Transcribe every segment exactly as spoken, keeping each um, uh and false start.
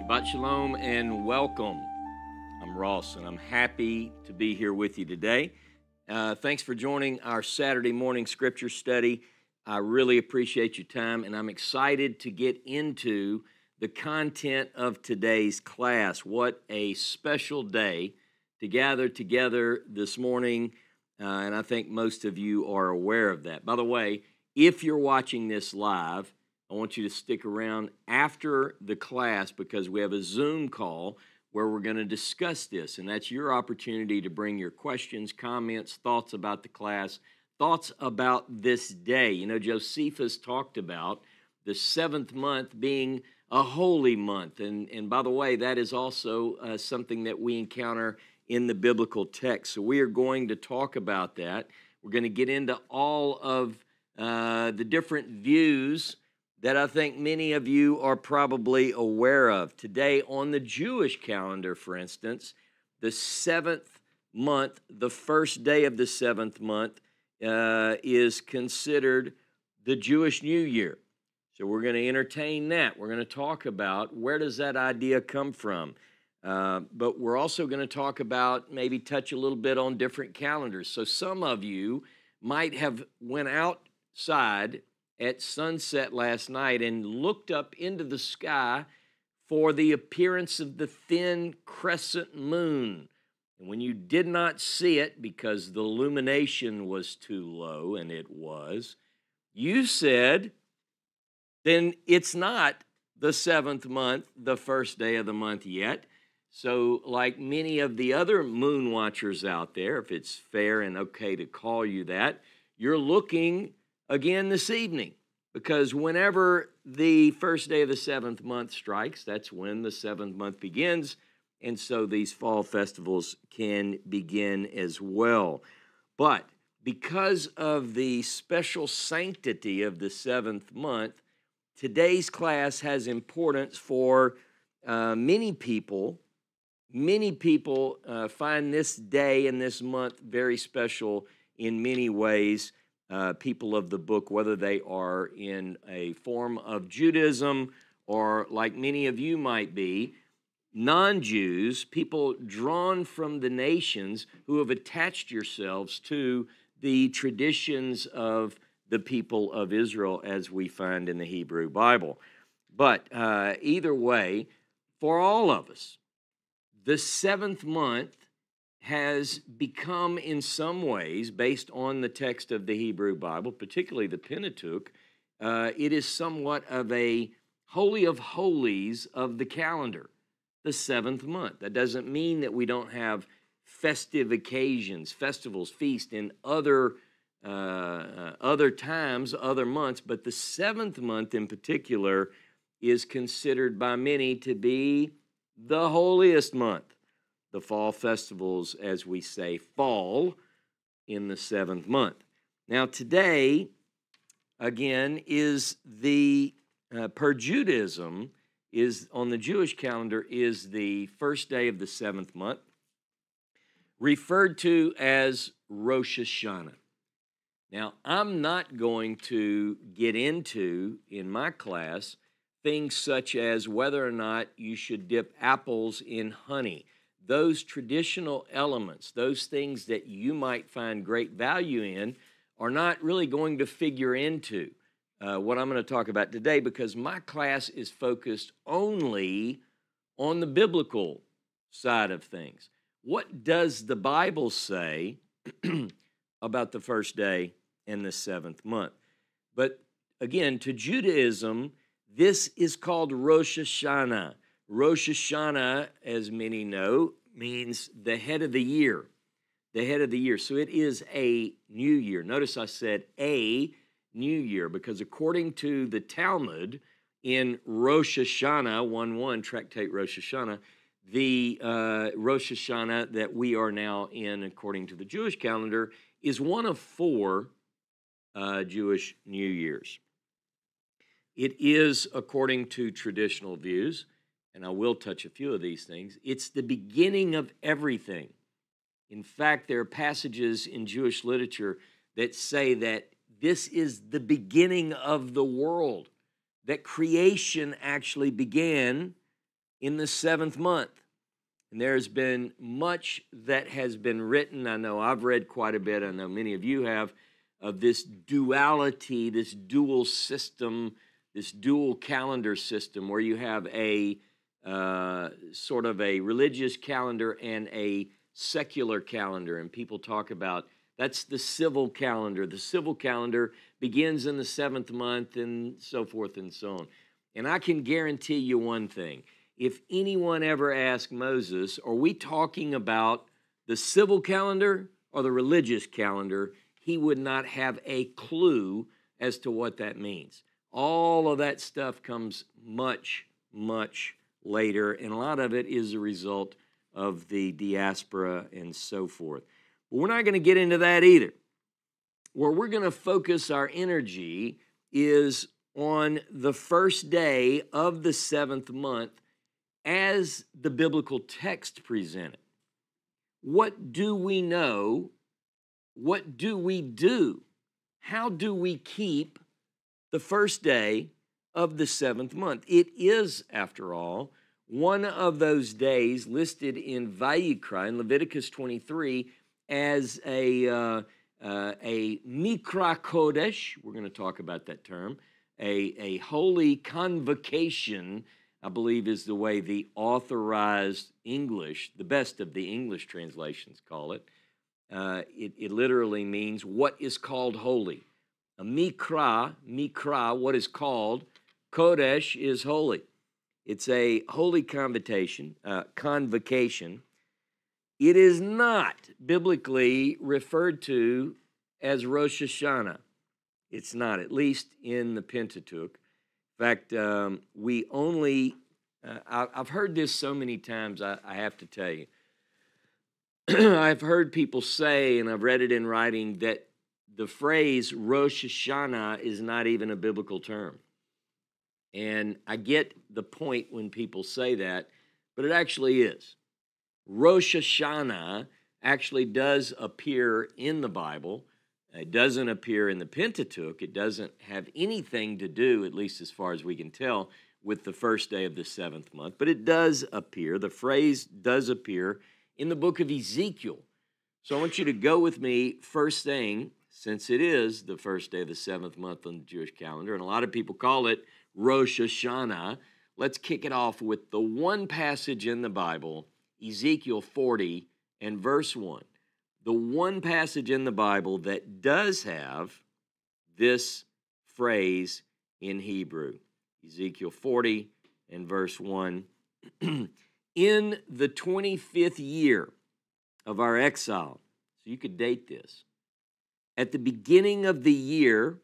Shabbat Shalom and welcome. I'm Ross, and I'm happy to be here with you today. Uh, thanks for joining our Saturday morning scripture study. I really appreciate your time, and I'm excited to get into the content of today's class. What a special day to gather together this morning, uh, and I think most of you are aware of that. By the way, if you're watching this live, I want you to stick around after the class because we have a Zoom call where we're going to discuss this, and that's your opportunity to bring your questions, comments, thoughts about the class, thoughts about this day. You know, Josephus talked about the seventh month being a holy month, and, and by the way, that is also uh, something that we encounter in the biblical text. So we are going to talk about that. We're going to get into all of uh, the different views that I think many of you are probably aware of. Today, on the Jewish calendar, for instance, the seventh month, the first day of the seventh month, uh, is considered the Jewish New Year. So we're going to entertain that. We're going to talk about where does that idea come from. Uh, but we're also going to talk about, maybe touch a little bit on different calendars. So some of you might have went outside at sunset last night and looked up into the sky for the appearance of the thin crescent moon. And when you did not see it because the illumination was too low, and it was, you said, then it's not the seventh month, the first day of the month yet. So like many of the other moon watchers out there, if it's fair and okay to call you that, you're looking again this evening, because whenever the first day of the seventh month strikes, that's when the seventh month begins, and so these fall festivals can begin as well. But because of the special sanctity of the seventh month, today's class has importance for uh, many people. Many people uh, find this day and this month very special in many ways. Uh, people of the book, whether they are in a form of Judaism or, like many of you might be, non-Jews, people drawn from the nations who have attached yourselves to the traditions of the people of Israel as we find in the Hebrew Bible. But uh, either way, for all of us, the seventh month has become in some ways, based on the text of the Hebrew Bible, particularly the Pentateuch, uh, it is somewhat of a holy of holies of the calendar, the seventh month. That doesn't mean that we don't have festive occasions, festivals, feasts in other, uh, uh, other times, other months, but the seventh month in particular is considered by many to be the holiest month. The fall festivals, as we say, fall in the seventh month. Now, today, again, is the, uh, per Judaism, is on the Jewish calendar, is the first day of the seventh month, referred to as Rosh HaShanah. Now, I'm not going to get into, in my class, things such as whether or not you should dip apples in honey. Those traditional elements, those things that you might find great value in, are not really going to figure into uh, what I'm going to talk about today, because my class is focused only on the biblical side of things. What does the Bible say about the first day and the seventh month? But again, to Judaism, this is called Rosh HaShanah. Rosh HaShanah, as many know, means the head of the year, the head of the year. So it is a new year. Notice I said a new year, because according to the Talmud in Rosh HaShanah, one one, Tractate Rosh HaShanah, the uh, Rosh HaShanah that we are now in, according to the Jewish calendar, is one of four uh, Jewish New Years. It is, according to traditional views, and I will touch a few of these things, it's the beginning of everything. In fact, there are passages in Jewish literature that say that this is the beginning of the world, that creation actually began in the seventh month. And there's been much that has been written. I know I've read quite a bit. I know many of you have, of this duality, this dual system, this dual calendar system where you have a uh, sort of a religious calendar and a secular calendar. And people talk about that's the civil calendar. The civil calendar begins in the seventh month and so forth and so on. And I can guarantee you one thing. If anyone ever asked Moses, are we talking about the civil calendar or the religious calendar, he would not have a clue as to what that means. All of that stuff comes much, much later, and a lot of it is a result of the diaspora and so forth. But we're not going to get into that either. Where we're going to focus our energy is on the first day of the seventh month as the biblical text presented. What do we know? What do we do? How do we keep the first day of the seventh month? It is, after all, one of those days listed in Vayikra, in Leviticus twenty-three, as a, uh, uh, a Mikra Kodesh. We're going to talk about that term. A, a holy convocation, I believe, is the way the authorized English, the best of the English translations call it. Uh, it, it literally means what is called holy. A mikra, mikra, what is called, kodesh is holy. It's a holy convocation, uh, convocation. It is not biblically referred to as Rosh HaShanah. It's not, at least in the Pentateuch. In fact, um, we only, uh, I, I've heard this so many times, I, I have to tell you. I've heard people say, and I've read it in writing, that the phrase Rosh HaShanah is not even a biblical term. And I get the point when people say that, but it actually is. Rosh HaShanah actually does appear in the Bible. It doesn't appear in the Pentateuch. It doesn't have anything to do, at least as far as we can tell, with the first day of the seventh month. But it does appear, the phrase does appear in the book of Ezekiel. So I want you to go with me first thing, since it is the first day of the seventh month on the Jewish calendar, and a lot of people call it Rosh HaShanah. Let's kick it off with the one passage in the Bible, Ezekiel forty and verse one. The one passage in the Bible that does have this phrase in Hebrew. Ezekiel forty and verse one. In the twenty-fifth year of our exile, so you could date this, at the beginning of the year,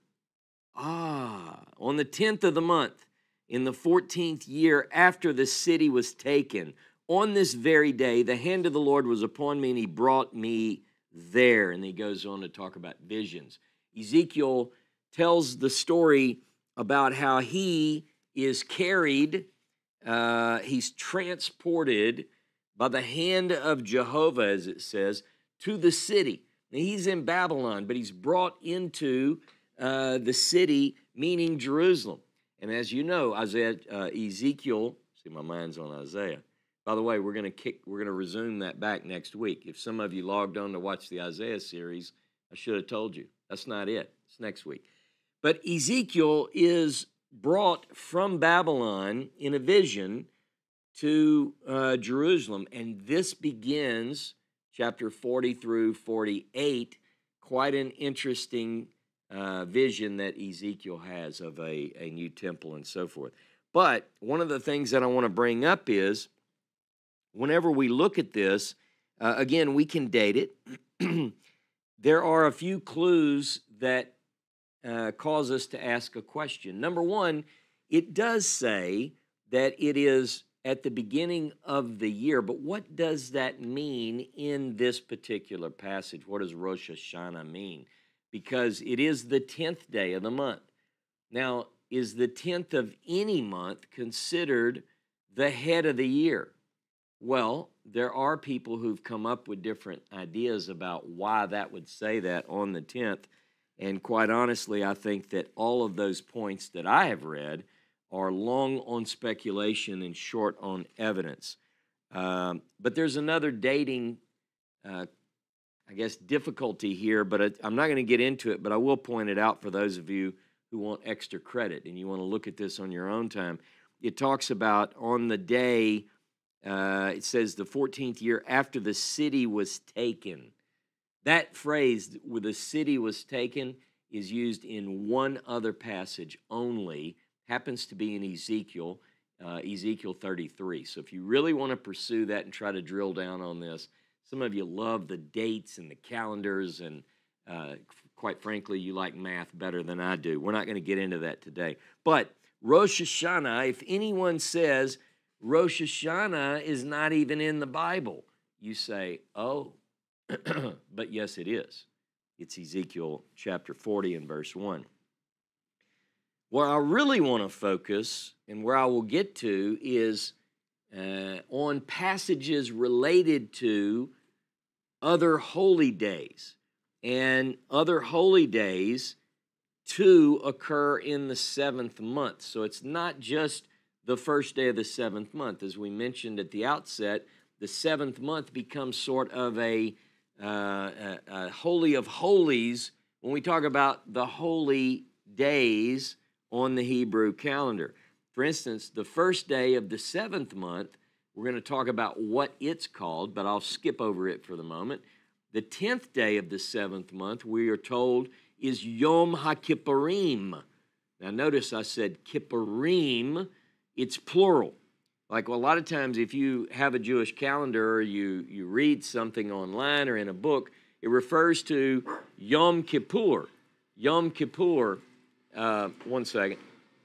ah, on the tenth of the month, in the fourteenth year after the city was taken, on this very day, the hand of the Lord was upon me, and he brought me there. And he goes on to talk about visions. Ezekiel tells the story about how he is carried, uh, he's transported by the hand of Jehovah, as it says, to the city. Now, he's in Babylon, but he's brought into uh, the city, meaning Jerusalem. And as you know, Isaiah, uh, Ezekiel, see, my mind's on Isaiah. By the way, we're going to kick, we're going to resume that back next week. If some of you logged on to watch the Isaiah series, I should have told you. That's not it. It's next week. But Ezekiel is brought from Babylon in a vision to uh, Jerusalem, and this begins chapter forty through forty-eight. Quite an interesting uh, vision that Ezekiel has of a, a new temple and so forth. But one of the things that I want to bring up is, whenever we look at this, uh, again, we can date it. There are a few clues that uh, cause us to ask a question. Number one, it does say that it is at the beginning of the year, but what does that mean in this particular passage? What does Rosh HaShanah mean? Because it is the tenth day of the month. Now, is the tenth of any month considered the head of the year? Well, there are people who've come up with different ideas about why that would say that on the tenth. And quite honestly, I think that all of those points that I have read are long on speculation and short on evidence. Um, but there's another dating, uh, I guess, difficulty here, but I, I'm not going to get into it, but I will point it out for those of you who want extra credit and you want to look at this on your own time. It talks about on the day, uh, it says the fourteenth year after the city was taken. That phrase, where the city was taken, is used in one other passage only, happens to be in Ezekiel, uh, Ezekiel thirty-three. So if you really want to pursue that and try to drill down on this, some of you love the dates and the calendars, and uh, quite frankly, you like math better than I do. We're not going to get into that today. But Rosh HaShanah, if anyone says Rosh HaShanah is not even in the Bible, you say, oh, but yes, it is. It's Ezekiel chapter forty and verse one. Where I really want to focus and where I will get to is uh, on passages related to other holy days. And other holy days, too, occur in the seventh month. So it's not just the first day of the seventh month. As we mentioned at the outset, the seventh month becomes sort of a, uh, a, a holy of holies when we talk about the holy days on the Hebrew calendar. For instance, the first day of the seventh month, we're going to talk about what it's called, but I'll skip over it for the moment. The tenth day of the seventh month, we are told, is Yom HaKippurim. Now notice I said Kippurim, it's plural. Like, well, a lot of times if you have a Jewish calendar or you, you read something online or in a book, it refers to Yom Kippur. Yom Kippur, uh, one second.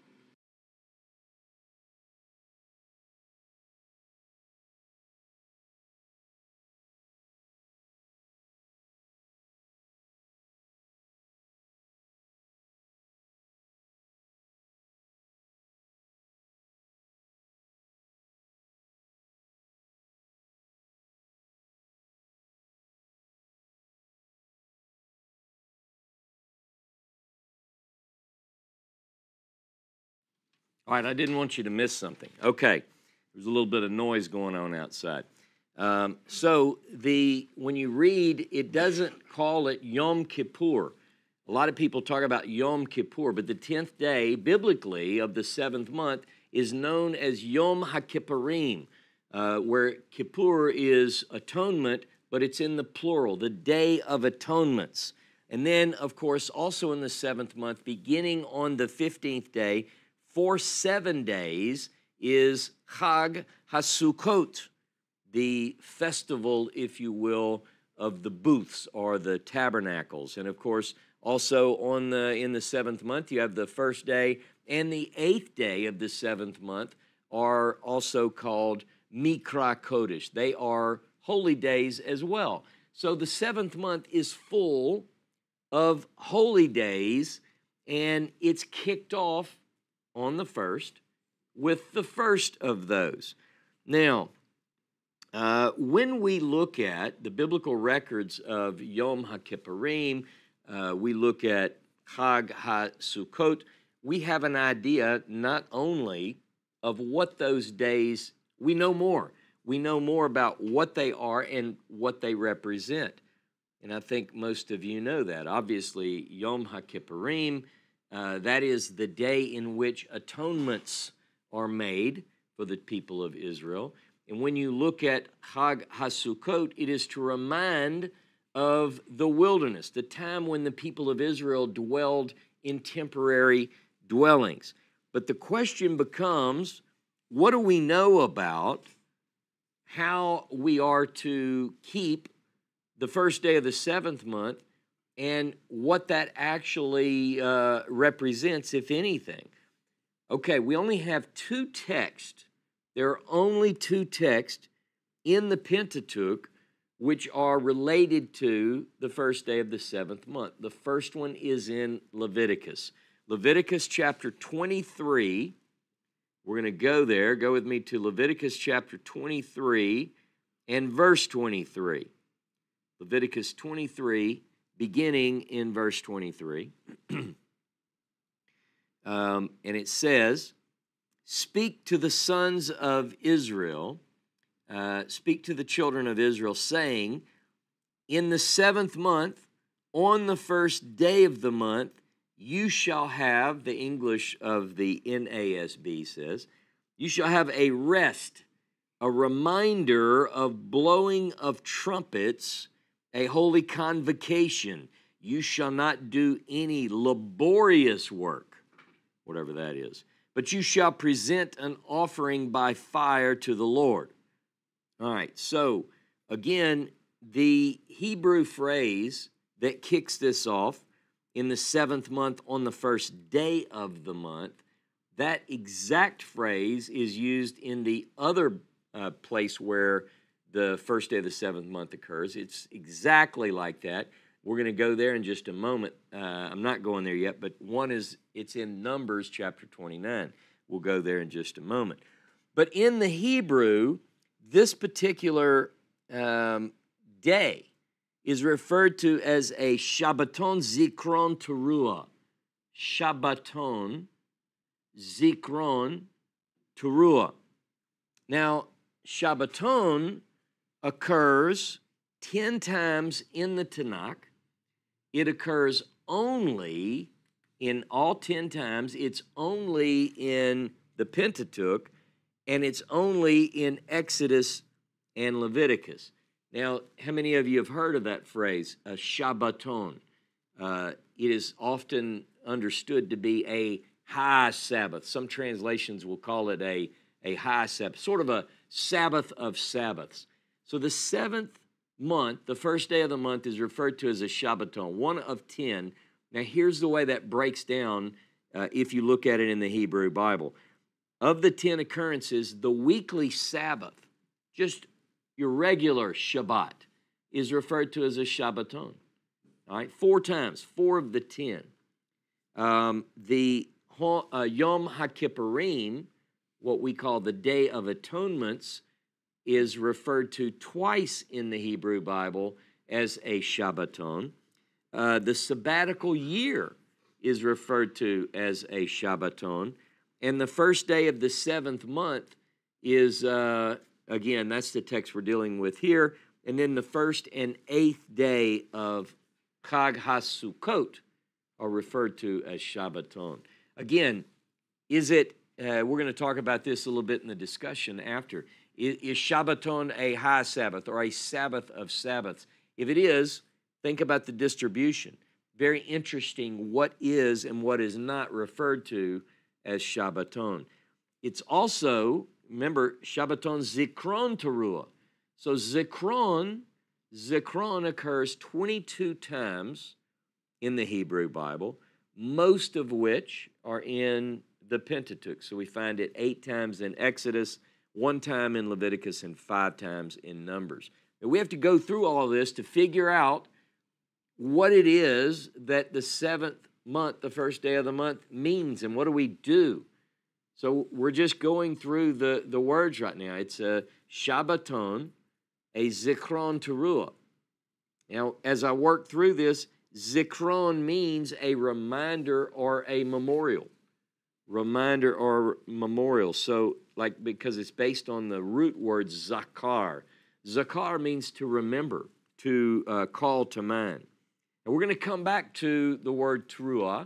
All right, I didn't want you to miss something. Okay, there's a little bit of noise going on outside. Um, so the when you read, it doesn't call it Yom Kippur. A lot of people talk about Yom Kippur, but the tenth day, biblically, of the seventh month is known as Yom HaKippurim, uh, where Kippur is atonement, but it's in the plural, the Day of Atonements. And then, of course, also in the seventh month, beginning on the fifteenth day, for seven days is Chag HaSukkot, the festival, if you will, of the booths or the tabernacles. And of course, also on the in the seventh month, you have the first day and the eighth day of the seventh month are also called Mikra Kodesh. They are holy days as well. So the seventh month is full of holy days, and it's kicked off on the first with the first of those. Now, uh, when we look at the biblical records of Yom HaKippurim, uh, we look at Chag HaSukkot, we have an idea not only of what those days, we know more. We know more about what they are and what they represent. And I think most of you know that. Obviously, Yom HaKippurim, uh, that is the day in which atonements are made for the people of Israel. And when you look at Chag HaSukkot, it is to remind of the wilderness, the time when the people of Israel dwelled in temporary dwellings. But the question becomes, what do we know about how we are to keep the first day of the seventh month and what that actually uh, represents, if anything? Okay, we only have two texts. There are only two texts in the Pentateuch which are related to the first day of the seventh month. The first one is in Leviticus. Leviticus chapter twenty-three. We're going to go there. Go with me to Leviticus chapter twenty-three and verse twenty-three. Leviticus twenty-three, beginning in verse twenty-three. um, and it says, speak to the sons of Israel, uh, speak to the children of Israel, saying, in the seventh month, on the first day of the month, you shall have, the English of the N A S B says, you shall have a rest, a reminder of blowing of trumpets, a holy convocation. You shall not do any laborious work, whatever that is, but you shall present an offering by fire to the Lord. All right, so again, the Hebrew phrase that kicks this off, in the seventh month on the first day of the month, that exact phrase is used in the other uh, place where the first day of the seventh month occurs. It's exactly like that. We're going to go there in just a moment. Uh, I'm not going there yet, but one is, it's in Numbers chapter twenty-nine. We'll go there in just a moment. But in the Hebrew, this particular um, day is referred to as a Shabbaton Zikron Teruah. Shabbaton Zikron Teruah. Now, Shabbaton occurs ten times in the Tanakh. It occurs only, in all ten times, it's only in the Pentateuch, and it's only in Exodus and Leviticus. Now, how many of you have heard of that phrase, a Shabbaton? Uh, it is often understood to be a high Sabbath. Some translations will call it a, a high Sabbath, sort of a Sabbath of Sabbaths. So the seventh month, the first day of the month, is referred to as a Shabbaton, one of ten. Now, here's the way that breaks down uh, if you look at it in the Hebrew Bible. Of the ten occurrences, the weekly Sabbath, just your regular Shabbat, is referred to as a Shabbaton. All right, four times, four of the ten. Um, the uh, Yom HaKippurim, what we call the Day of Atonements, is referred to twice in the Hebrew Bible as a Shabbaton. Uh, the sabbatical year is referred to as a Shabbaton. And the first day of the seventh month is, uh, again, that's the text we're dealing with here. And then the first and eighth day of Chag HaSukkot are referred to as Shabbaton. Again, is it, uh, we're going to talk about this a little bit in the discussion after. Is, is Shabbaton a high Sabbath or a Sabbath of Sabbaths? If it is, think about the distribution. Very interesting what is and what is not referred to as Shabbaton. It's also, remember, Shabbaton Zikron Teruah. So Zikron, Zikron occurs twenty-two times in the Hebrew Bible, most of which are in the Pentateuch. So we find it eight times in Exodus, one time in Leviticus, and five times in Numbers. And we have to go through all of this to figure out what it is that the seventh month, the first day of the month, means, and what do we do? So we're just going through the, the words right now. It's a Shabbaton, a Zikron Teruah. Now, as I work through this, Zikron means a reminder or a memorial. Reminder or memorial. So, like, because it's based on the root word zakar. Zakar means to remember, to uh, call to mind. And we're going to come back to the word Teruah.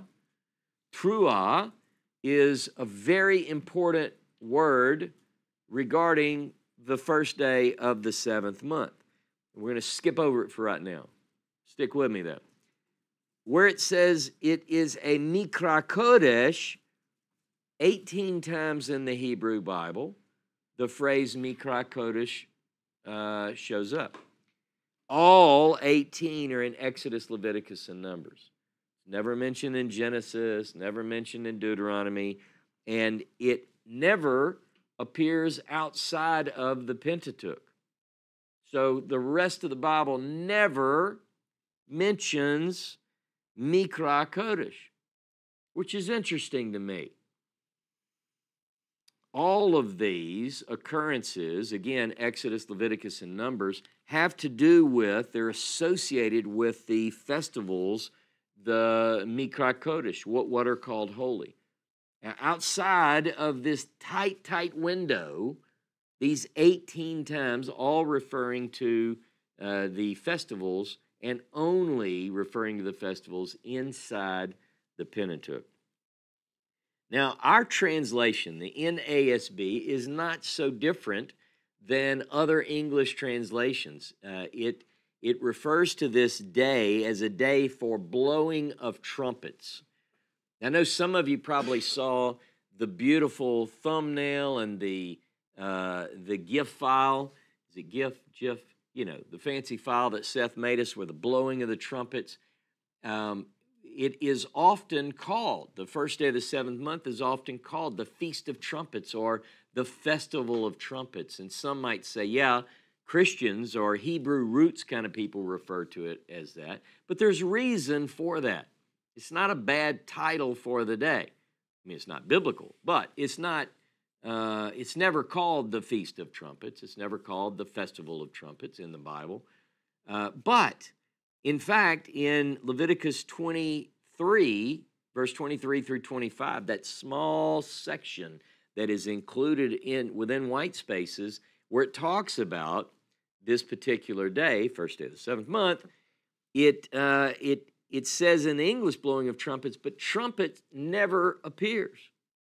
Teruah is a very important word regarding the first day of the seventh month. We're going to skip over it for right now. Stick with me, though. Where it says it is a Mikra Kodesh, eighteen times in the Hebrew Bible, the phrase Mikra Kodesh uh, shows up. All eighteen are in Exodus, Leviticus, and Numbers. Never mentioned in Genesis, never mentioned in Deuteronomy, and it never appears outside of the Pentateuch. So the rest of the Bible never mentions Mikra Kodesh, which is interesting to me. All of these occurrences, again, Exodus, Leviticus, and Numbers, have to do with, they're associated with the festivals, the Mikra Kodesh, what, what are called holy. Now, outside of this tight, tight window, these eighteen times, all referring to uh, the festivals and only referring to the festivals inside the Pentateuch. Now, our translation, the N A S B, is not so different than other English translations. Uh, it, it refers to this day as a day for blowing of trumpets. I know some of you probably saw the beautiful thumbnail and the uh, the GIF file. Is it GIF? GIF? You know, the fancy file that Seth made us with the blowing of the trumpets. Um, it is often called, the first day of the seventh month is often called the Feast of Trumpets or the Festival of Trumpets. And some might say, yeah, Christians or Hebrew roots kind of people refer to it as that. But there's reason for that. It's not a bad title for the day. I mean, it's not biblical, but it's not, uh, it's never called the Feast of Trumpets. It's never called the Festival of Trumpets in the Bible. Uh, but, in fact, in Leviticus twenty-three, verse twenty-three through twenty-five, that small section that is included in within white spaces where it talks about this particular day, first day of the seventh month, it, uh, it, It says in the English blowing of trumpets, but trumpet never appears.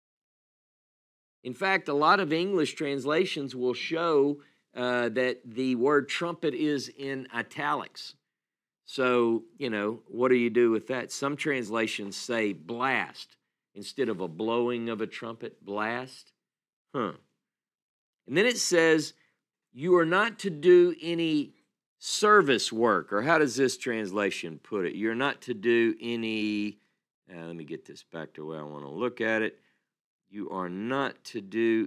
In fact, a lot of English translations will show uh, that the word trumpet is in italics. So, you know, what do you do with that? Some translations say blast instead of a blowing of a trumpet, blast. Huh. And then it says, you are not to do any service work, or how does this translation put it? You're not to do any, uh, let me get this back to where I want to look at it. You are not to do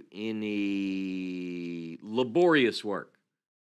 any laborious work.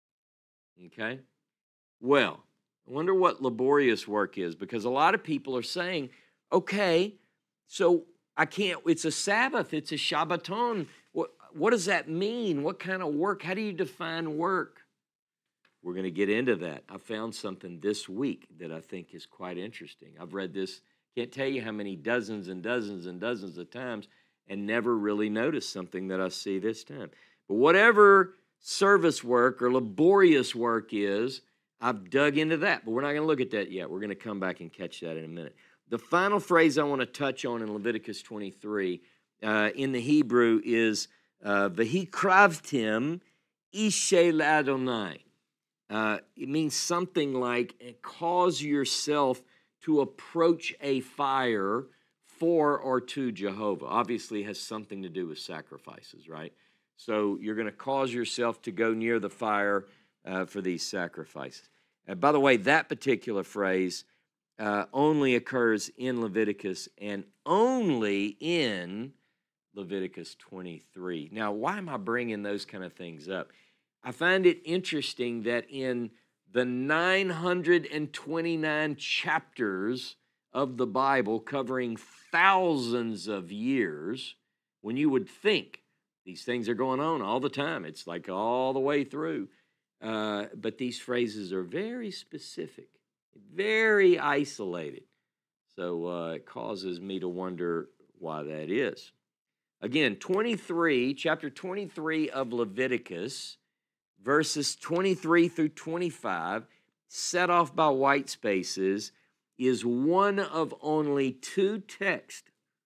Okay? Well, I wonder what laborious work is, because a lot of people are saying, okay, so I can't, it's a Sabbath, it's a Shabbaton. What, what does that mean? What kind of work? How do you define work? We're going to get into that. I found something this week that I think is quite interesting. I've read this, can't tell you how many dozens and dozens and dozens of times, and never really noticed something that I see this time. But whatever service work or laborious work is, I've dug into that. But we're not going to look at that yet. We're going to come back and catch that in a minute. The final phrase I want to touch on in Leviticus twenty-three uh, in the Hebrew is uh, V'hikravtim ishel Adonai. Uh, it means something like cause yourself to approach a fire for or to Jehovah. Obviously, it has something to do with sacrifices, right? So you're going to cause yourself to go near the fire uh, for these sacrifices. And by the way, that particular phrase uh, only occurs in Leviticus and only in Leviticus twenty-three. Now, why am I bringing those kind of things up? I find it interesting that in the nine hundred twenty-nine chapters of the Bible covering thousands of years, when you would think these things are going on all the time, it's like all the way through, uh, but these phrases are very specific, very isolated. So uh, it causes me to wonder why that is. Again, twenty-three, chapter twenty-three of Leviticus, verses twenty-three through twenty-five, set off by white spaces, is one of only two texts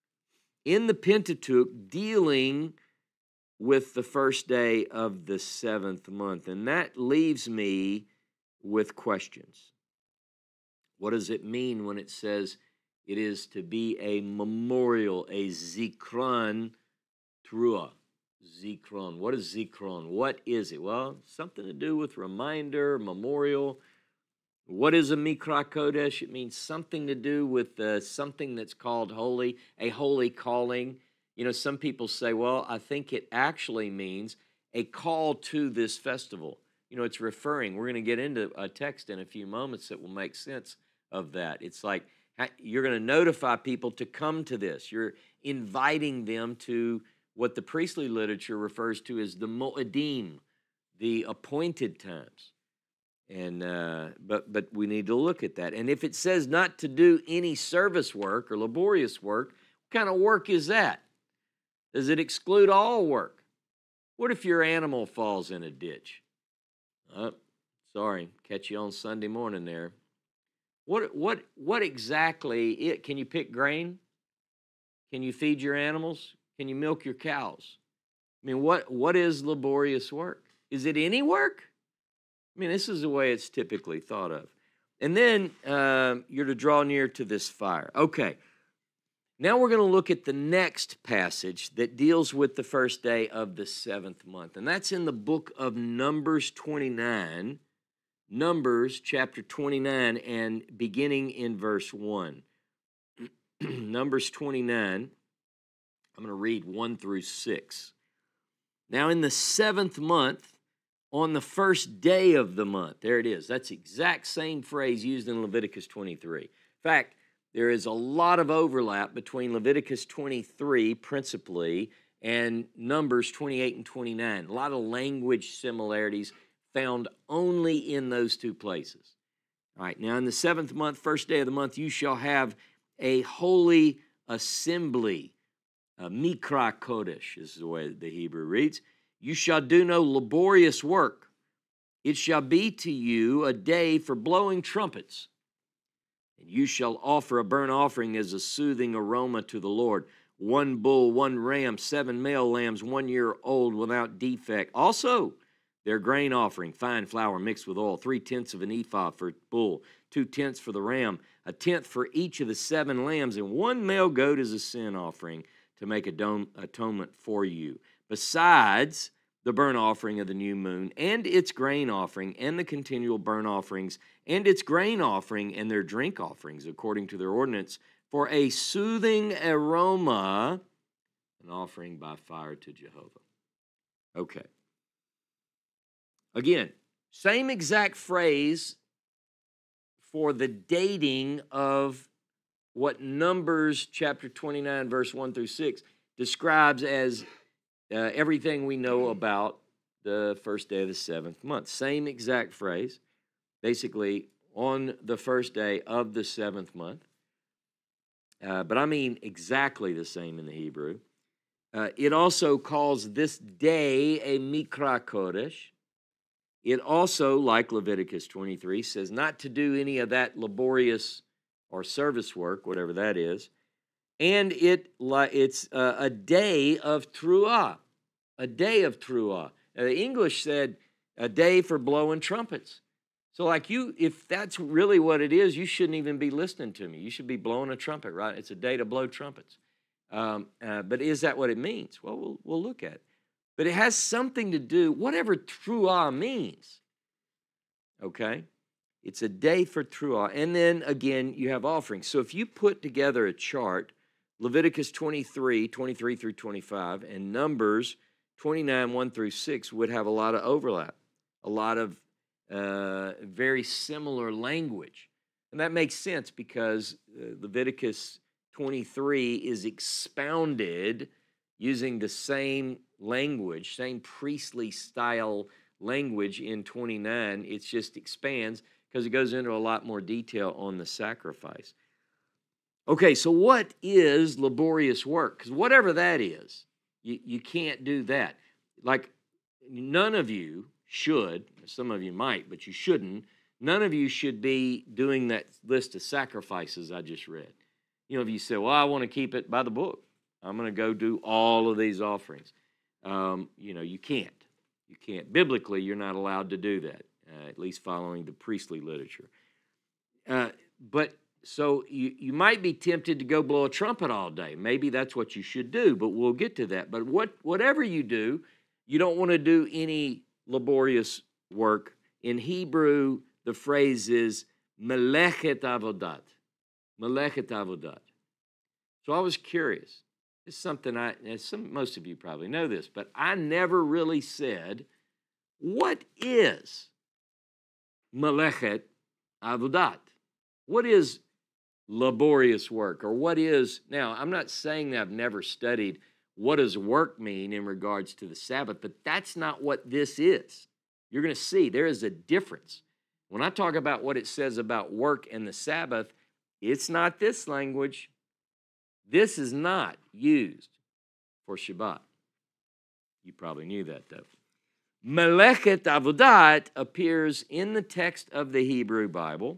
in the Pentateuch dealing with the first day of the seventh month. And that leaves me with questions. What does it mean when it says it is to be a memorial, a zikron teruah? Zikron. What is zikron? What is it? Well, something to do with reminder, memorial. What is a mikra kodesh? It means something to do with uh, something that's called holy, a holy calling. You know, some people say, well, I think it actually means a call to this festival. You know, it's referring. We're going to get into a text in a few moments that will make sense of that. It's like you're going to notify people to come to this. You're inviting them to what the priestly literature refers to as the moedim, the appointed times. And uh, but but we need to look at that. And if it says not to do any service work or laborious work, what kind of work is that? Does it exclude all work? What if your animal falls in a ditch? Oh, sorry, catch you on Sunday morning there. What, what, what exactly, it, can you pick grain? Can you feed your animals? Can you milk your cows? I mean, what, what is laborious work? Is it any work? I mean, this is the way it's typically thought of. And then uh, you're to draw near to this fire. Okay, now we're going to look at the next passage that deals with the first day of the seventh month. And that's in the book of Numbers twenty-nine, Numbers chapter twenty-nine, and beginning in verse one. Numbers twenty-nine, I'm going to read one through six. Now in the seventh month, on the first day of the month, there it is. That's the exact same phrase used in Leviticus twenty-three. In fact, there is a lot of overlap between Leviticus twenty-three, principally, and Numbers twenty-eight and twenty-nine. A lot of language similarities found only in those two places. All right, now in the seventh month, first day of the month, you shall have a holy assembly. Uh, Mikra Kodesh is the way the Hebrew reads. You shall do no laborious work. It shall be to you a day for blowing trumpets. And you shall offer a burnt offering as a soothing aroma to the Lord. One bull, one ram, seven male lambs, one year old without defect. Also, their grain offering, fine flour mixed with oil, three-tenths of an ephah for bull, two-tenths for the ram, a tenth for each of the seven lambs, and one male goat as a sin offering to make atonement for you. Besides the burnt offering of the new moon, and its grain offering, and the continual burnt offerings, and its grain offering, and their drink offerings, according to their ordinance, for a soothing aroma, an offering by fire to Jehovah. Okay. Again, same exact phrase for the dating of what Numbers chapter twenty-nine, verse one through six describes as uh, everything we know about the first day of the seventh month. Same exact phrase, basically on the first day of the seventh month. Uh, but I mean exactly the same in the Hebrew. Uh, it also calls this day a Mikra Kodesh. It also, like Leviticus twenty-three, says not to do any of that laborious or service work, whatever that is. And it it's a, a day of Teruah, a day of Teruah. Now, the English said a day for blowing trumpets. So like you, if that's really what it is, you shouldn't even be listening to me. You should be blowing a trumpet, right? It's a day to blow trumpets. Um, uh, but is that what it means? Well, well, we'll look at it. But it has something to do, whatever Teruah means, okay? It's a day for Teruah. And then, again, you have offerings. So if you put together a chart, Leviticus twenty-three, twenty-three through twenty-five, and Numbers twenty-nine, one through six would have a lot of overlap, a lot of uh, very similar language. And that makes sense because uh, Leviticus twenty-three is expounded using the same language, same priestly style language in twenty-nine. It just expands because it goes into a lot more detail on the sacrifice. Okay, so what is laborious work? Because whatever that is, you, you can't do that. Like, none of you should, some of you might, but you shouldn't, none of you should be doing that list of sacrifices I just read. You know, if you say, well, I want to keep it by the book, I'm going to go do all of these offerings. Um, you know, you can't. You can't. Biblically, you're not allowed to do that, uh, at least following the priestly literature. Uh, but so you, you might be tempted to go blow a trumpet all day. Maybe that's what you should do, but we'll get to that. But what whatever you do, you don't want to do any laborious work. In Hebrew, the phrase is melechet avodat. Melechet avodat. So I was curious. It's something I, some, most of you probably know this, but I never really said, what is melechet avodat? What is laborious work? Or what is, now I'm not saying that I've never studied what does work mean in regards to the Sabbath, but that's not what this is. You're going to see there is a difference. When I talk about what it says about work and the Sabbath, it's not this language. This is not used for Shabbat. You probably knew that, though. Melechet avodat appears in the text of the Hebrew Bible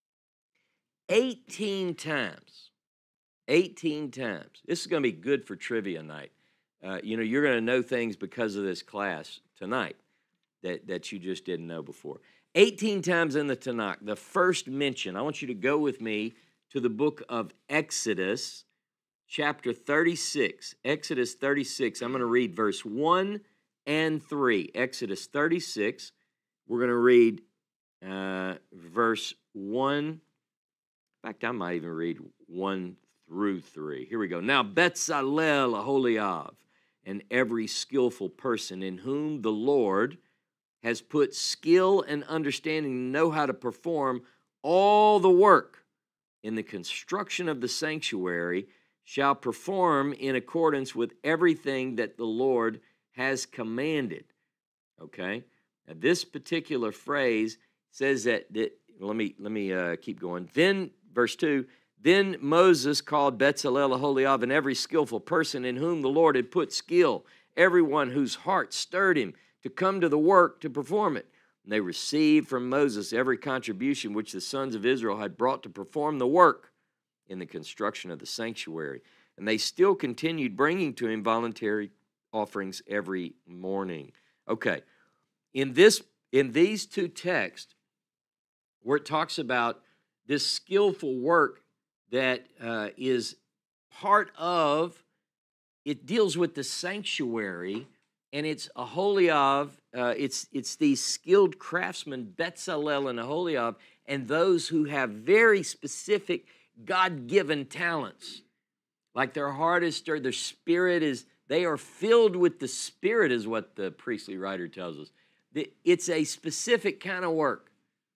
eighteen times. eighteen times. This is going to be good for trivia night. Uh, you know, you're going to know things because of this class tonight that, that you just didn't know before. eighteen times in the Tanakh, the first mention, I want you to go with me to the book of Exodus, chapter thirty-six. Exodus thirty-six, I'm going to read verse one and three. Exodus thirty-six, we're going to read uh, verse one. In fact, I might even read one through three. Here we go. Now, Betzalel, Aholiab, and every skillful person in whom the Lord has put skill and understanding to know how to perform all the work in the construction of the sanctuary shall perform in accordance with everything that the Lord has commanded. Okay? Now, this particular phrase says that, that let me, let me uh, keep going. Then, verse two, then Moses called Betzalel, Aholiab, and every skillful person in whom the Lord had put skill, everyone whose heart stirred him to come to the work to perform it. And they received from Moses every contribution which the sons of Israel had brought to perform the work in the construction of the sanctuary. And they still continued bringing to him voluntary offerings every morning. Okay, in this, in these two texts, where it talks about this skillful work that uh, is part of, it deals with the sanctuary, and it's Aholiab, uh, it's, it's these skilled craftsmen, Betzalel and Aholiab, and those who have very specific God-given talents. Like their heart is stirred, their spirit is, they are filled with the Spirit is what the priestly writer tells us. It's a specific kind of work.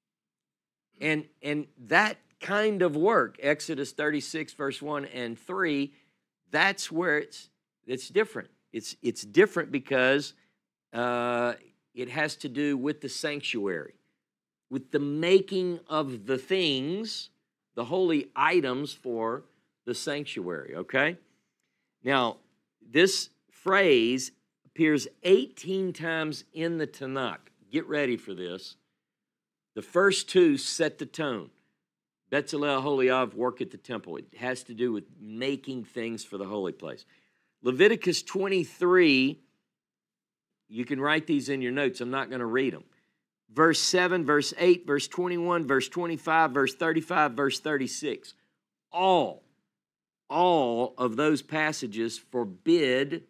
And, and that kind of work, Exodus thirty-six, verse one and three, that's where it's, it's different. It's, it's different because uh, it has to do with the sanctuary, with the making of the things, the holy items for the sanctuary, okay? Now, this phrase appears eighteen times in the Tanakh. Get ready for this. The first two set the tone. Betzalel, Aholiab, work at the temple. It has to do with making things for the holy place. Leviticus twenty-three, you can write these in your notes. I'm not going to read them. Verse seven, verse eight, verse twenty-one, verse twenty-five, verse thirty-five, verse thirty-six. All, all of those passages forbid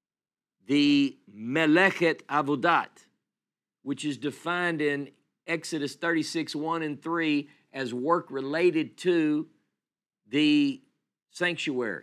the melechet avodat, which is defined in Exodus thirty-six, one and three, as work related to the sanctuary.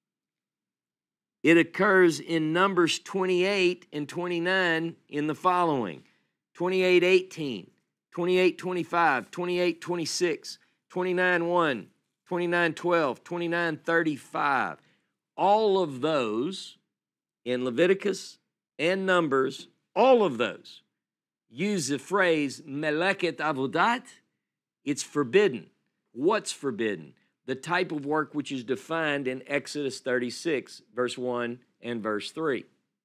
It occurs in Numbers twenty-eight and twenty-nine in the following: twenty-eight eighteen, twenty-eight twenty-five, twenty-eight twenty-six, twenty-nine one, twenty-nine twelve, twenty-nine thirty-five. All of those in Leviticus and Numbers, all of those use the phrase melechet avodat. It's forbidden. What's forbidden? The type of work which is defined in Exodus thirty-six, verse one and verse three.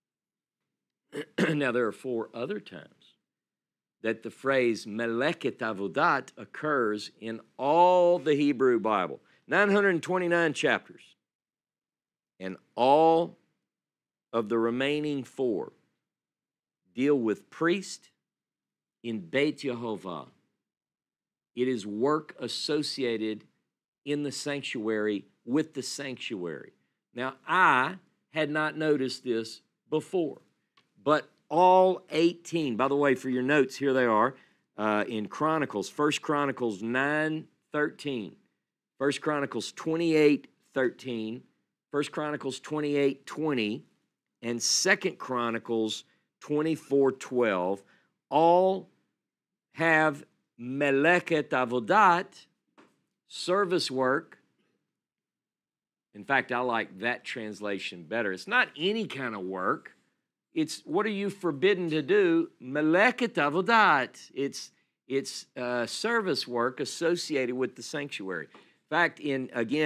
Now, there are four other times that the phrase melechet avodat occurs in all the Hebrew Bible. nine hundred twenty-nine chapters. And all of the remaining four deal with priest in Beit Yehovah. It is work associated in the sanctuary with the sanctuary. Now, I had not noticed this before, but all eighteen, by the way, for your notes, here they are uh, in Chronicles, First Chronicles nine thirteen, First Chronicles twenty-eight thirteen, First Chronicles twenty-eight twenty, and Second Chronicles twenty-four twelve, all have melechet avodat, service work. In fact, I like that translation better. It's not any kind of work. It's what are you forbidden to do? Melechet avodat. It's, it's uh, service work associated with the sanctuary. In fact, in again,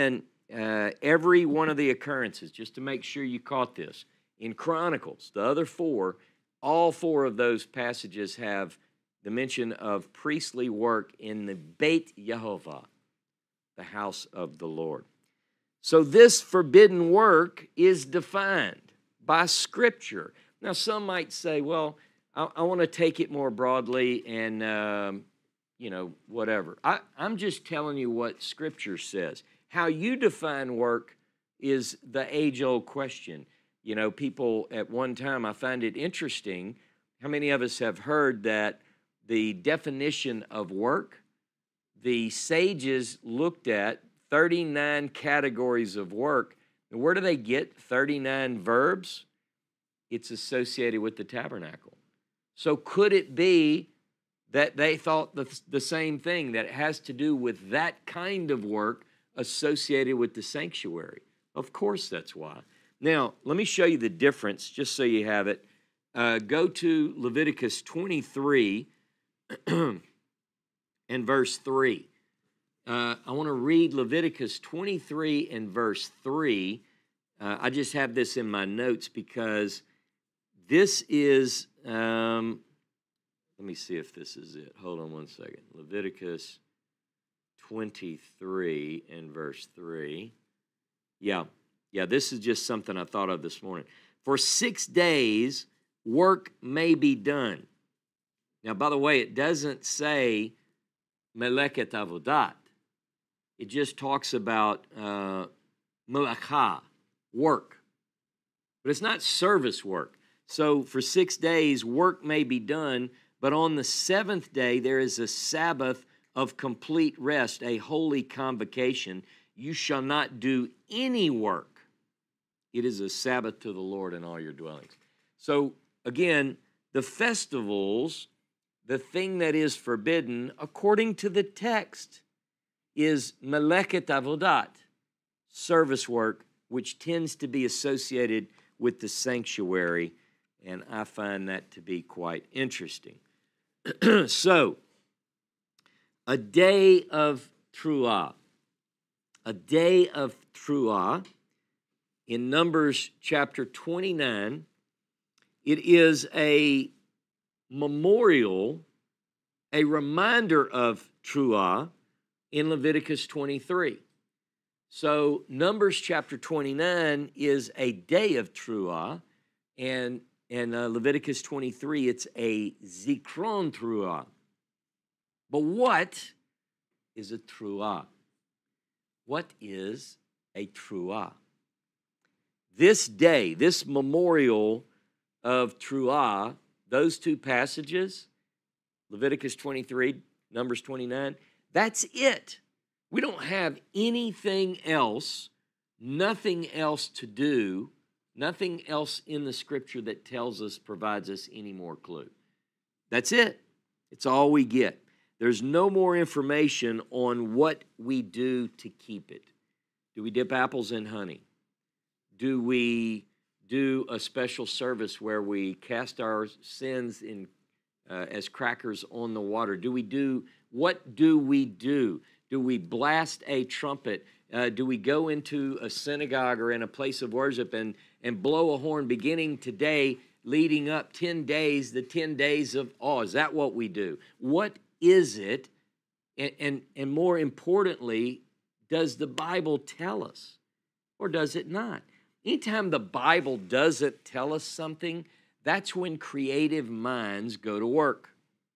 uh, every one of the occurrences, just to make sure you caught this, in Chronicles, the other four, all four of those passages have the mention of priestly work in the Beit Yehovah, the house of the Lord. So this forbidden work is defined by Scripture. Now, some might say, well, I, I want to take it more broadly and, um, you know, whatever. I, I'm just telling you what Scripture says. How you define work is the age-old question. You know, people at one time, I find it interesting, how many of us have heard that the definition of work, the sages looked at thirty-nine categories of work. And where do they get thirty-nine verbs? It's associated with the tabernacle. So could it be that they thought the, the same thing, that it has to do with that kind of work associated with the sanctuary? Of course that's why. Now, let me show you the difference, just so you have it. Uh, go to Leviticus twenty-three and verse three. Uh, I want to read Leviticus twenty-three and verse three. Uh, I just have this in my notes because this is, um, let me see if this is it. Hold on one second. Leviticus twenty-three and verse three. Yeah, yeah, this is just something I thought of this morning. For six days, work may be done. Now, by the way, it doesn't say meleket avodat. It just talks about uh, melachah, work. But it's not service work. So for six days, work may be done, but on the seventh day, there is a Sabbath of complete rest, a holy convocation. You shall not do any work. It is a Sabbath to the Lord in all your dwellings. So again, the festivals, the thing that is forbidden, according to the text, is meleket avodat, service work, which tends to be associated with the sanctuary, and I find that to be quite interesting. So, a day of Teruah, a day of Teruah, in Numbers chapter twenty-nine, it is a memorial, a reminder of Teruah in Leviticus twenty-three. So Numbers chapter twenty-nine is a day of Teruah, and in uh, Leviticus twenty-three, it's a Zikron Teruah. But what is a Teruah? What is a Teruah? This day, this memorial of Teruah, those two passages, Leviticus twenty-three, Numbers twenty-nine, that's it. We don't have anything else, nothing else to do, nothing else in the Scripture that tells us, provides us any more clue. That's it. It's all we get. There's no more information on what we do to keep it. Do we dip apples in honey? Do we do a special service where we cast our sins in uh, as crackers on the water? Do we do, what do we do? Do we blast a trumpet? Uh, do we go into a synagogue or in a place of worship and, and blow a horn beginning today, leading up ten days, the ten days of awe? Is that what we do? What is it? And, and, and more importantly, does the Bible tell us or does it not? Anytime the Bible doesn't tell us something, that's when creative minds go to work.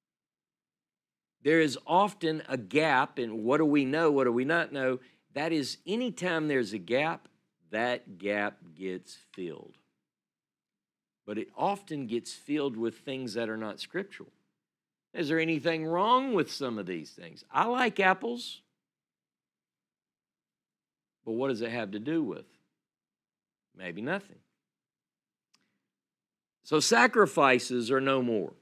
There is often a gap in what do we know, what do we not know. That is, anytime there's a gap, that gap gets filled. But it often gets filled with things that are not scriptural. Is there anything wrong with some of these things? I like apples. But what does it have to do with? Maybe nothing. So sacrifices are no more.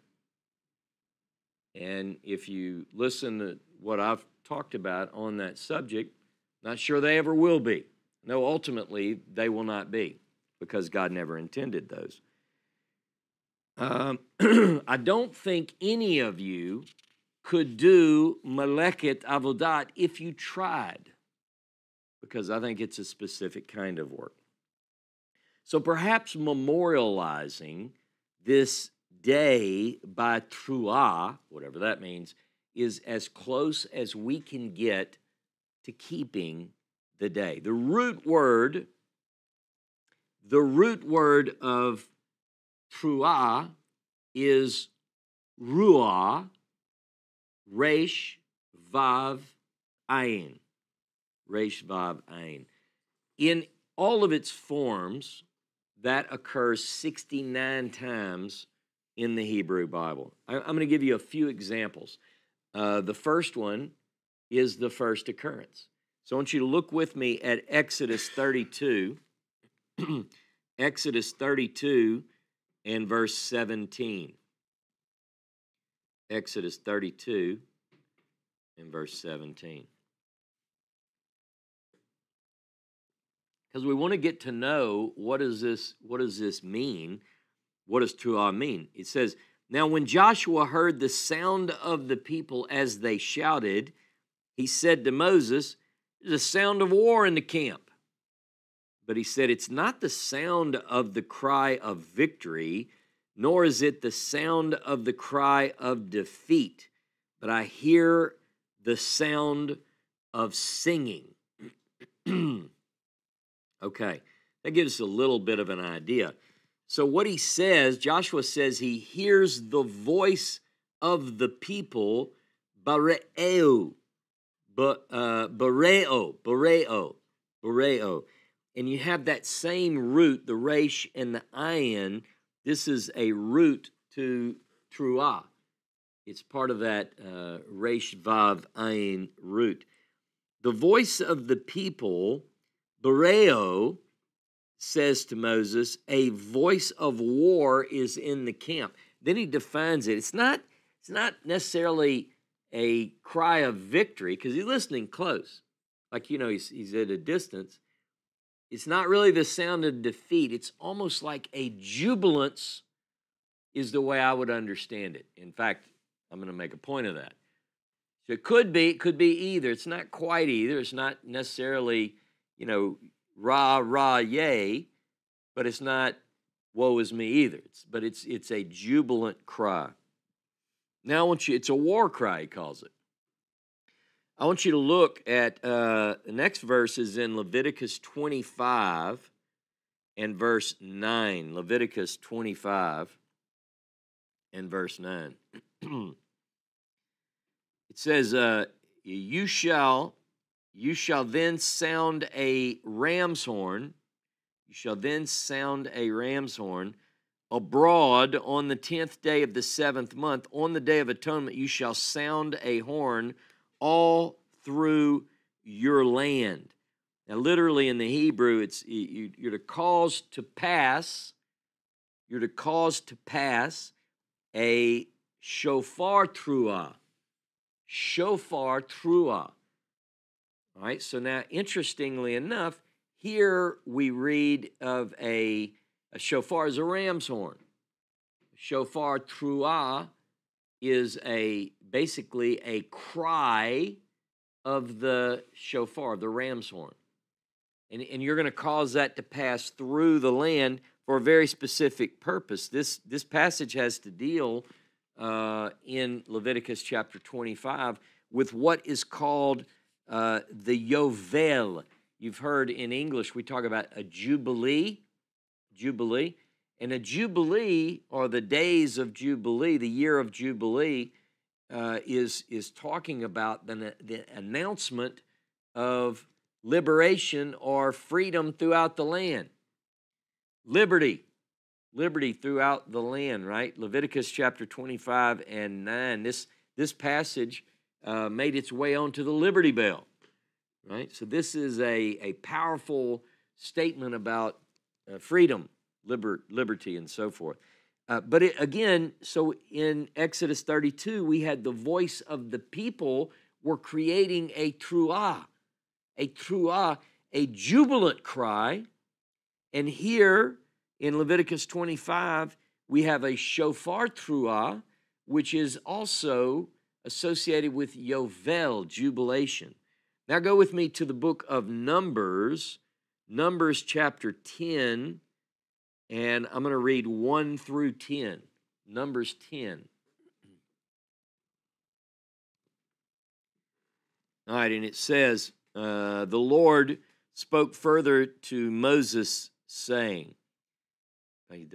And if you listen to what I've talked about on that subject, not sure they ever will be. No, ultimately, they will not be because God never intended those. Um, I don't think any of you could do meleket avodat if you tried. because I think it's a specific kind of work. So perhaps memorializing this day by Teruah, whatever that means, is as close as we can get to keeping the day. The root word, the root word of Teruah is ruah, resh, vav, ayin. Resh, vav, ayin. In all of its forms, that occurs sixty-nine times in the Hebrew Bible. I'm going to give you a few examples. Uh, the first one is the first occurrence. So I want you to look with me at Exodus thirty-two. Exodus thirty-two and verse seventeen. Exodus thirty-two and verse seventeen. Because we want to get to know what does this, what does this mean? What does Teruah mean? It says, "Now when Joshua heard the sound of the people as they shouted, he said to Moses, 'There's a sound of war in the camp.' But he said, 'It's not the sound of the cry of victory, nor is it the sound of the cry of defeat, but I hear the sound of singing.'" Okay, that gives us a little bit of an idea. So what he says, Joshua says he hears the voice of the people, bareo, uh, bareo, bareo, bareo. And you have that same root, the resh and the ayin. This is a root to Teruah. It's part of that uh, resh, vav, ayin root. The voice of the people, bareo, says to Moses, a voice of war is in the camp. Then he defines it. It's not, it's not necessarily a cry of victory, because he's listening close. Like, you know, he's, he's at a distance. It's not really the sound of defeat. It's almost like a jubilance is the way I would understand it. In fact, I'm going to make a point of that. So it could be, it could be either. It's not quite either. It's not necessarily, you know, rah, rah, yay, but it's not woe is me either. It's, but it's it's a jubilant cry. Now I want you, it's a war cry, he calls it. I want you to look at, uh, the next verse is in Leviticus twenty-five and verse nine. Leviticus twenty-five and verse nine. It says, uh, you shall... You shall then sound a ram's horn. You shall then sound a ram's horn abroad on the tenth day of the seventh month. On the day of atonement, you shall sound a horn all through your land. Now, literally in the Hebrew, it's you, you're to cause to pass. You're to cause to pass a shofar Teruah. Shofar Teruah. All right, so now, interestingly enough, here we read of a, a shofar as a ram's horn. Shofar Teruah is a basically a cry of the shofar, the ram's horn. And, and you're going to cause that to pass through the land for a very specific purpose. This, this passage has to deal uh, in Leviticus chapter twenty-five with what is called Uh, the Yovel. You've heard in English we talk about a jubilee, jubilee, and a jubilee, or the days of jubilee, the year of jubilee, uh, is is talking about the, the announcement of liberation or freedom throughout the land. Liberty, liberty throughout the land, right? Leviticus chapter twenty-five and nine. This this passage Uh, made its way onto the Liberty Bell, right? So this is a, a powerful statement about uh, freedom, liber, liberty, and so forth. Uh, but it, again, so in Exodus thirty-two, we had the voice of the people were creating a Teruah, a Teruah, a jubilant cry. And here in Leviticus twenty-five, we have a shofar Teruah, which is also associated with Yovel, jubilation. Now go with me to the book of Numbers, Numbers chapter ten, and I'm going to read one through ten. Numbers ten. All right, and it says, uh, the Lord spoke further to Moses, saying, Make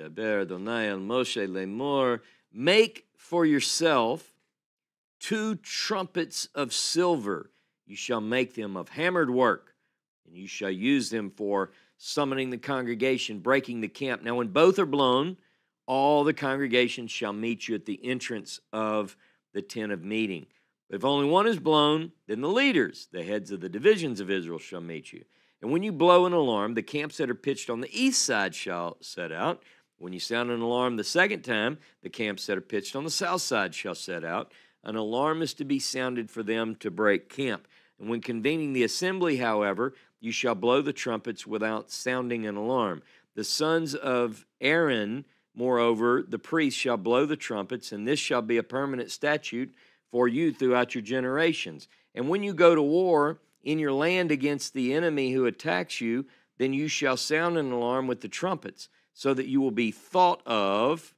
for yourself two trumpets of silver. You shall make them of hammered work, and you shall use them for summoning the congregation, breaking the camp. Now, when both are blown, all the congregation shall meet you at the entrance of the tent of meeting. But if only one is blown, then the leaders, the heads of the divisions of Israel, shall meet you. And when you blow an alarm, the camps that are pitched on the east side shall set out. When you sound an alarm the second time, the camps that are pitched on the south side shall set out. An alarm is to be sounded for them to break camp. And when convening the assembly, however, you shall blow the trumpets without sounding an alarm. The sons of Aaron, moreover, the priests, shall blow the trumpets, and this shall be a permanent statute for you throughout your generations. And when you go to war in your land against the enemy who attacks you, then you shall sound an alarm with the trumpets, so that you will be thought of,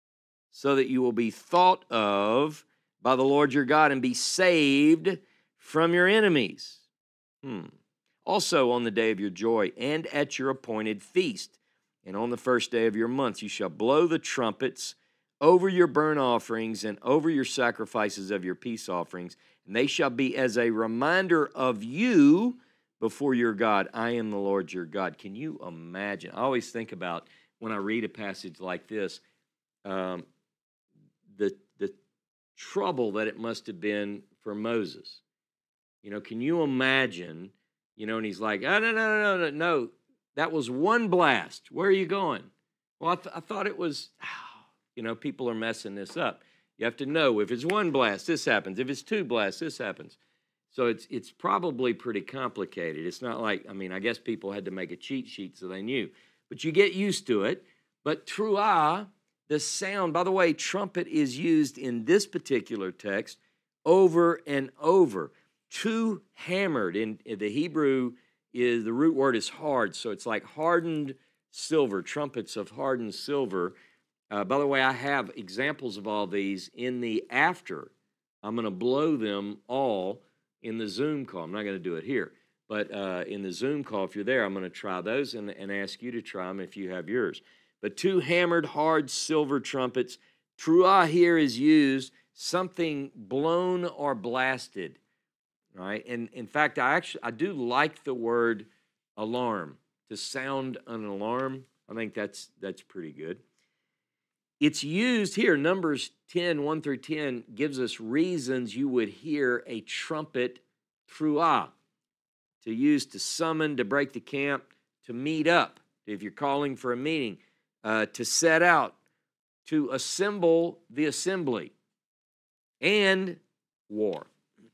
so that you will be thought of by the Lord your God and be saved from your enemies. Hmm. Also on the day of your joy and at your appointed feast, and on the first day of your month, you shall blow the trumpets over your burnt offerings and over your sacrifices of your peace offerings, and they shall be as a reminder of you before your God. I am the Lord your God. Can you imagine? I always think about, when I read a passage like this, um, the, the trouble that it must have been for Moses. You know, can you imagine, you know, and he's like, oh, no, no, no, no, no, no, that was one blast. Where are you going? Well, I, th- I thought it was, oh, you know, people are messing this up. You have to know, if it's one blast, this happens. If it's two blasts, this happens. So it's it's probably pretty complicated. It's not like, I mean, I guess people had to make a cheat sheet so they knew. But you get used to it. But truah, the sound, by the way, trumpet is used in this particular text over and over. Two hammered, in, in the Hebrew, is the root word is hard, so it's like hardened silver, trumpets of hardened silver. Uh, by the way, I have examples of all these in the after. I'm going to blow them all in the Zoom call. I'm not going to do it here. But uh, in the Zoom call, if you're there, I'm going to try those and, and ask you to try them if you have yours. But two hammered, hard silver trumpets. Truah here is used, something blown or blasted. Right? And in fact, I actually I do like the word alarm, to sound an alarm. I think that's that's pretty good. It's used here, Numbers ten, one through ten, gives us reasons you would hear a trumpet truah, to use to summon, to break the camp, to meet up, if you're calling for a meeting, uh, to set out, to assemble the assembly, and war.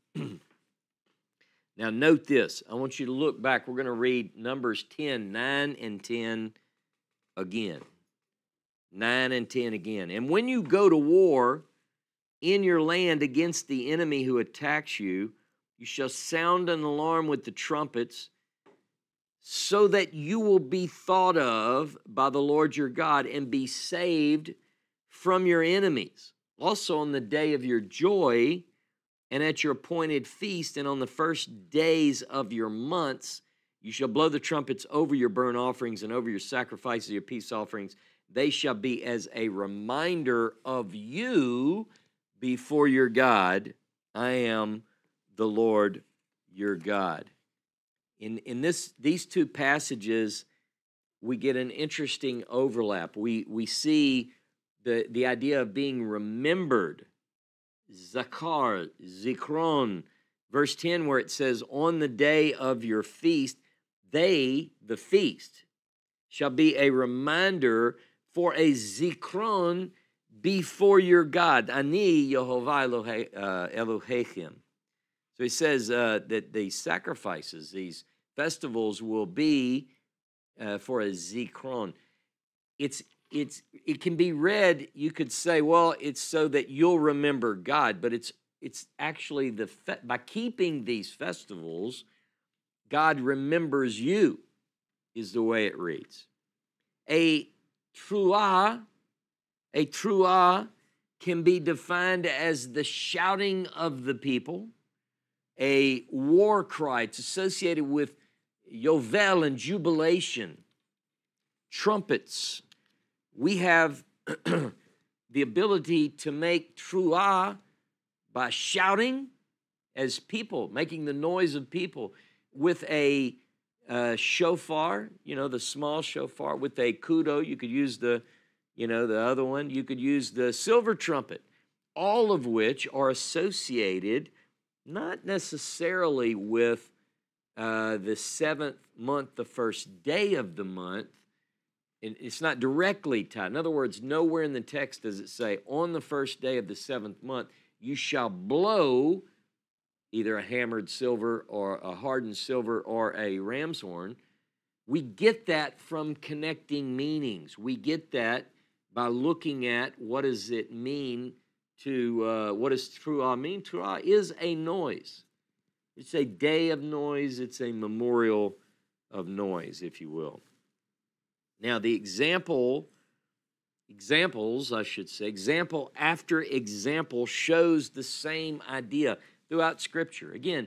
Now note this. I want you to look back. We're going to read Numbers ten, nine and ten again. nine and ten again. And when you go to war in your land against the enemy who attacks you, you shall sound an alarm with the trumpets, so that you will be thought of by the Lord your God and be saved from your enemies. Also on the day of your joy and at your appointed feast and on the first days of your months, you shall blow the trumpets over your burnt offerings and over your sacrifices, your peace offerings. They shall be as a reminder of you before your God. I am the Lord your God. In, in this, these two passages, we get an interesting overlap. We, we see the, the idea of being remembered. Zakar, Zikron. Verse ten, where it says, on the day of your feast, they, the feast, shall be a reminder for a Zikron before your God. Ani Yehovah Elohechem. So he says uh, that the sacrifices, these festivals, will be uh, for a Zikron. It's it's it can be read. You could say, well, it's so that you'll remember God, but it's it's actually the fe- by keeping these festivals, God remembers you, is the way it reads. A truah, a truah can be defined as the shouting of the people, a war cry. It's associated with yovel and jubilation, trumpets. We have the ability to make truah by shouting as people, making the noise of people, with a uh, shofar, you know, the small shofar, with a kudo. You could use the, you know, the other one. You could use the silver trumpet, all of which are associated not necessarily with uh, the seventh month, the first day of the month. It's not directly tied. In other words, nowhere in the text does it say, on the first day of the seventh month, you shall blow either a hammered silver or a hardened silver or a ram's horn. We get that from connecting meanings. We get that by looking at what does it mean to, uh, what does truah mean? Truah is a noise. It's a day of noise. It's a memorial of noise, if you will. Now, the example, examples, I should say, example after example shows the same idea throughout Scripture. Again,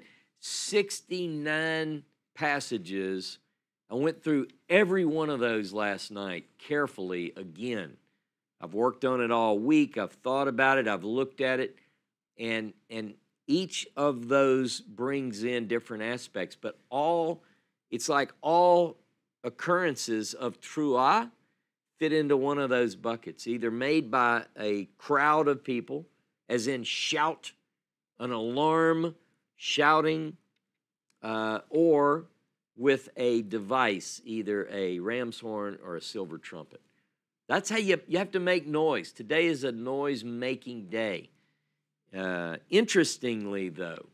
sixty-nine passages. I went through every one of those last night carefully again. I've worked on it all week. I've thought about it. I've looked at it. And, and each of those brings in different aspects. But all, it's like all occurrences of truah fit into one of those buckets, either made by a crowd of people, as in shout, an alarm, shouting, uh, or with a device, either a ram's horn or a silver trumpet. That's how you, you have to make noise. Today is a noise-making day. Uh, interestingly, though,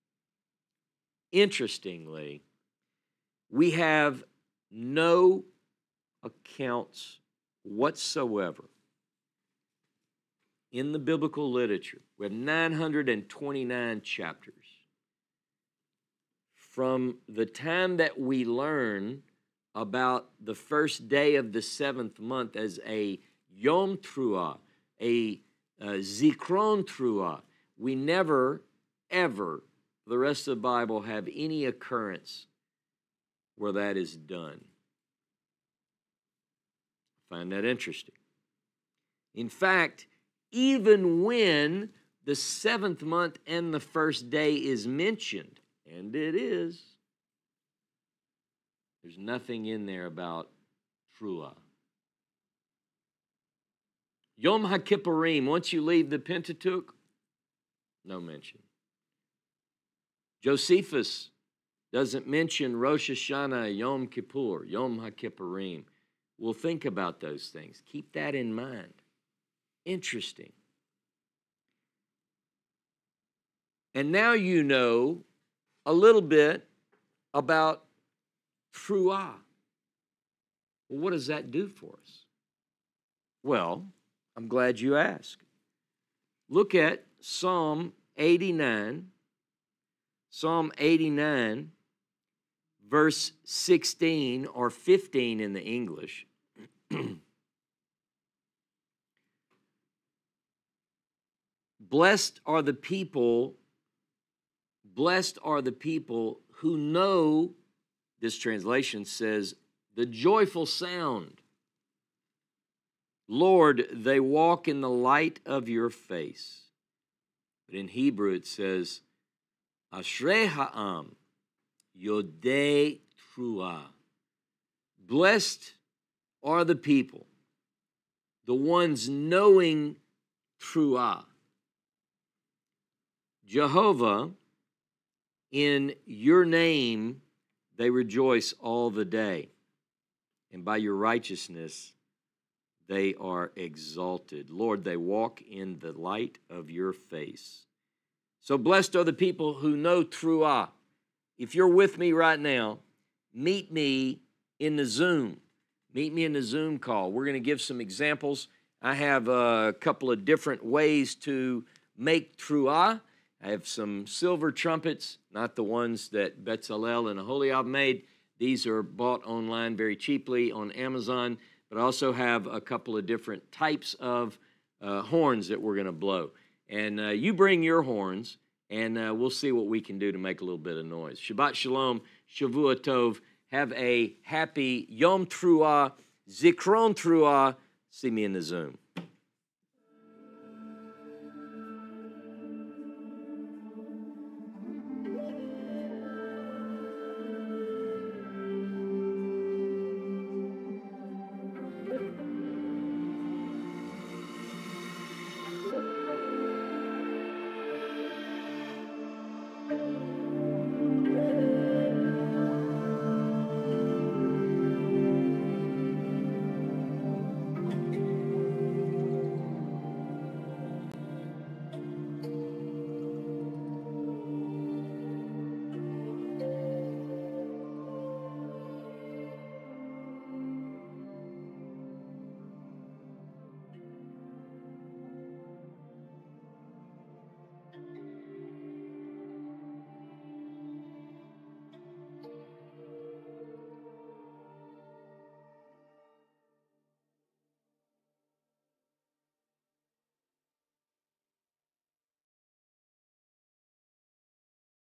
interestingly, we have no accounts whatsoever in the biblical literature. We have nine hundred twenty-nine chapters. From the time that we learn about the first day of the seventh month as a Yom Teruah, a, a Zikron Teruah, we never, ever, the rest of the Bible, have any occurrence where that is done. I find that interesting. In fact, even when the seventh month and the first day is mentioned, and it is, there's nothing in there about truah. Yom HaKippurim, once you leave the Pentateuch, no mention. Josephus doesn't mention Rosh HaShanah, Yom Kippur, Yom HaKippurim. We'll think about those things. Keep that in mind. Interesting. And now you know a little bit about truah. Well, what does that do for us? Well, I'm glad you asked. Look at Psalm eighty-nine. Psalm eighty-nine, verse sixteen or fifteen in the English. Blessed are the people, blessed are the people who know, this translation says, the joyful sound. Lord, they walk in the light of your face. But in Hebrew it says, Ashrei ha'am, yodei truah. Blessed are the people, the ones knowing truah. Jehovah, in your name they rejoice all the day, and by your righteousness they are exalted. Lord, they walk in the light of your face. So blessed are the people who know truah. If you're with me right now, meet me in the Zoom. Meet me in the Zoom call. We're going to give some examples. I have a couple of different ways to make truah. I have some silver trumpets, not the ones that Bezalel and Aholiab made. These are bought online very cheaply on Amazon, but I also have a couple of different types of uh, horns that we're going to blow. And uh, you bring your horns, and uh, we'll see what we can do to make a little bit of noise. Shabbat Shalom, Shavua Tov. Have a happy Yom Teruah, Zikron Teruah. See me in the Zoom.